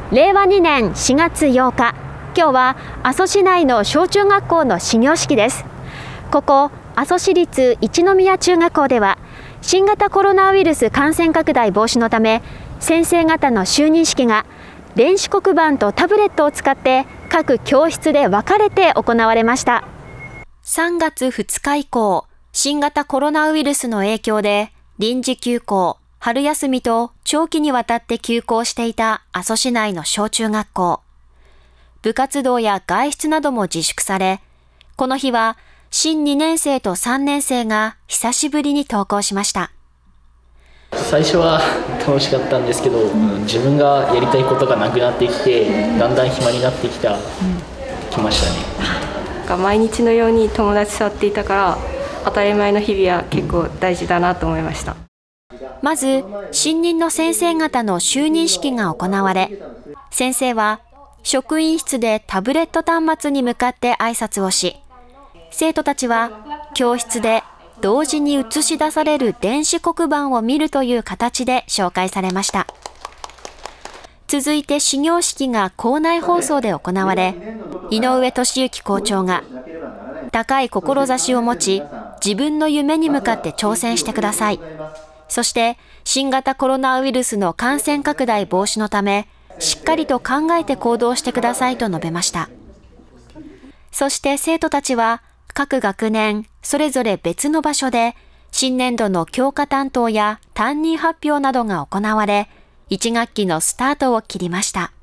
令和2年4月8日、今日は阿蘇市内の小中学校の始業式です。ここ阿蘇市立一宮中学校では、新型コロナウイルス感染拡大防止のため、先生方の就任式が電子黒板とタブレットを使って各教室で分かれて行われました。3月2日以降、新型コロナウイルスの影響で臨時休校、春休みと長期にわたって休校していた阿蘇市内の小中学校。部活動や外出なども自粛され、この日は新2年生と3年生が久しぶりに登校しました。 最初は楽しかったんですけど、自分がやりたいことがなくなってきて、だんだん暇になってきましたね。 毎日のように友達と会っていたから、当たり前の日々は結構大事だなと思いました。 まず、新任の先生方の就任式が行われ、先生は職員室でタブレット端末に向かって挨拶をし、生徒たちは教室で同時に映し出される電子黒板を見るという形で紹介されました。続いて始業式が校内放送で行われ、井上俊之校長が、高い志を持ち、自分の夢に向かって挑戦してください。そして、新型コロナウイルスの感染拡大防止のため、しっかりと考えて行動してくださいと述べました。そして生徒たちは、各学年、それぞれ別の場所で、新年度の教科担当や担任発表などが行われ、1学期のスタートを切りました。